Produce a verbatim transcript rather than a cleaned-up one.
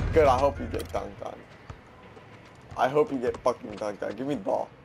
Good, I hope you get dunked on. I hope you get fucking dunked on. Give me the ball.